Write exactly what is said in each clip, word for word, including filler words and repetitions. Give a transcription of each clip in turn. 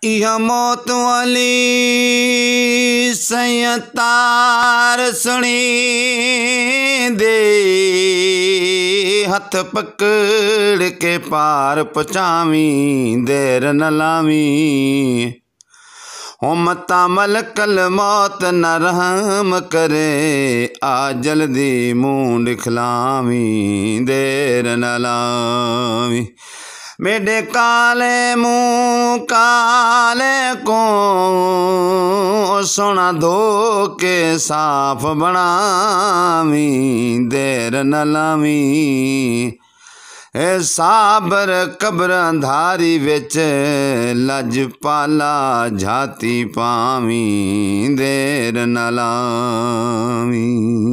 यह मौत वाली संयतार सुनी दे, हथ पकड़ के पार पहुँचावी, देर न लावी। हो मता मलकल मौत न रहम करे, आ जल्दी मुँह दिखलावी, देर न लावी। मेरे काले मुँह काले को सोना धो के साफ बनावी, देर न लावी। ए साबर कब्र अंधारी विच लजपाला झाती पावी, देर न लावी।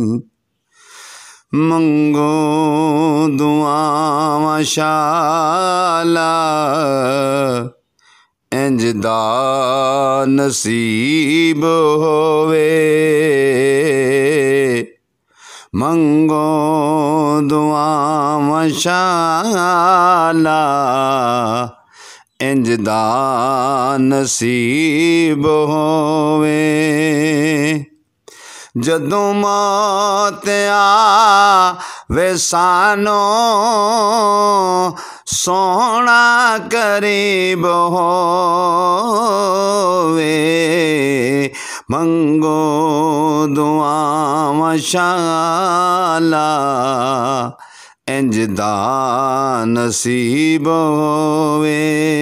मंगो दुआवां शाला, इंज दा नसीब होवे। मंगो दुआवां शाला, इंज दा नसीब होवे। जदों मौत आवे सानो, सोना करीब होवे। मंगो दुआवां शाला, इंज दा नसीब होवे।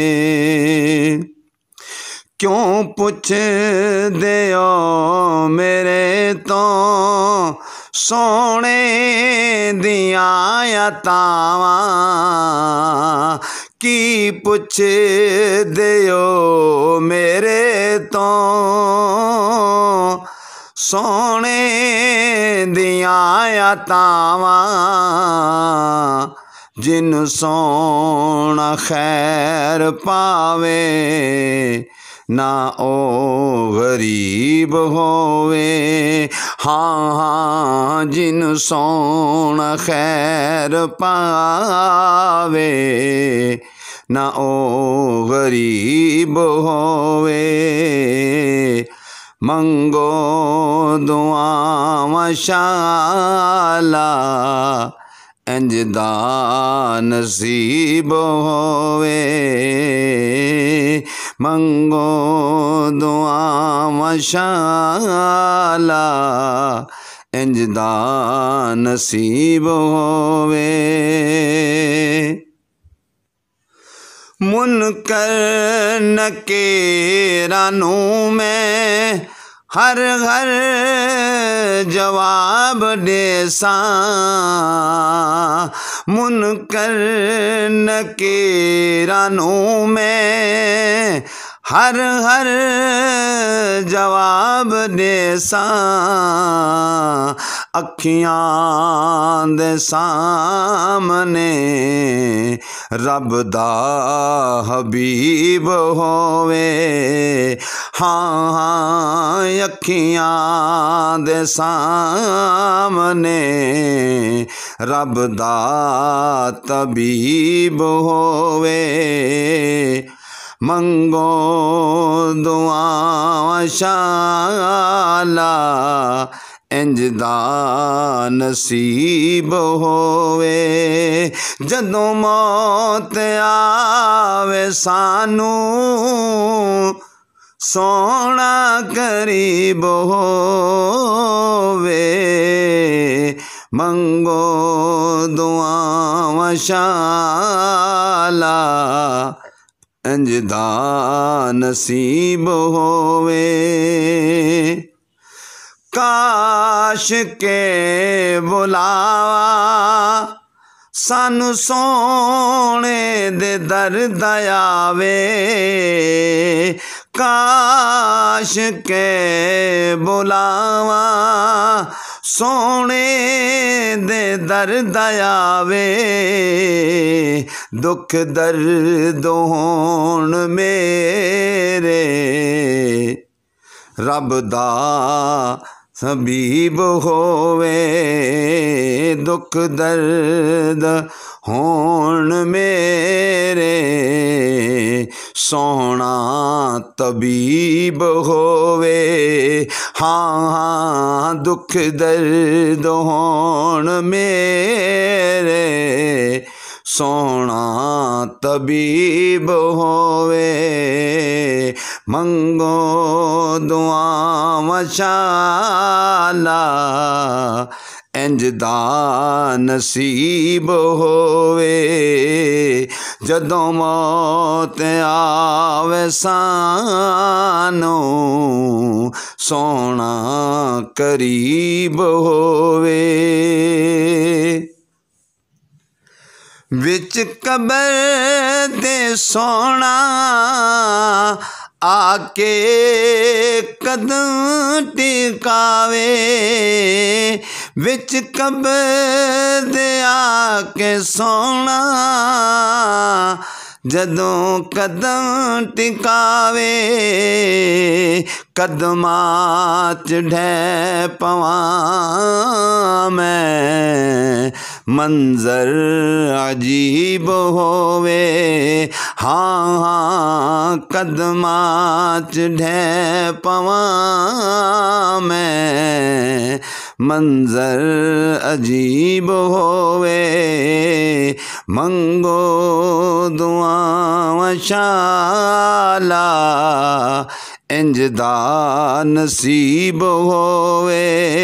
क्यों पुछदे ओ मेरे तो सोने दियां अतावां, की पुछदे ओ मेरे तो सोने दियां अतावां। जिन सोना खैर पावे, ना ओ गरीब होवे। हाँ हाँ जिन सोना खैर पावे, ना ओ गरीब होवे। मंगो दुआवां शाला, इंज दा नसीब होवे। मंगो दुआवां शाला, इंज दा नसीब होवे। मुनकर नकीरा नू मैं हर हर जवाब देसा। मुनकर नकीरा नू मैं हर हर जवाब देसा। अखियां दे सामने रब दा हबीब होवे। हाँ हाँ अखियां दे सामने रब दा तबीब होवे। मंगो दुआवां शाला, इंज दा नसीब होवे। जदों मौत आवे सानू, सोना करीब होवे। मंगो दुआवां शाला, इंज दा नसीब होवे। काश के बुलावा सानू सोने दे दर दयावे। काश के बुलावा सोने दे दर दयावे। दुख दर्द होण मेरे रब दा तबीब होवे दुख दर्द होण मेरे सोहना तबीब होवे। हाँ हाँ दुख दर्द होण मेरे सोहना तबीब होवे। मंगो दुआवां शाला इंज दा नसीब होवे। जदों मौत आवे सानू सोहना करीब होवे। विच कबर दे सोहना आके कदम टिकावे। विच कबर दे आके सोहना जदों कदम टिकावे। कदमां च ढह पवां मैं मंजर अजीब होवे। हाँ हाँ कदमां च ढह पवां मैं मंजर अजीब होवे। मंगो दुआवां शाला इंज दा नसीब होवे।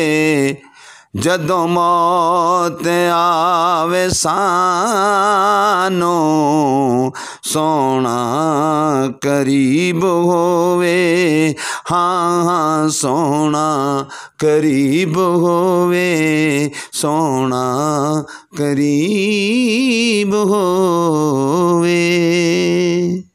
जदों मौत आवे सानू सोहना करीब होवे। हाँ हाँ सोहना करीब होवे सोहना करीब होवे।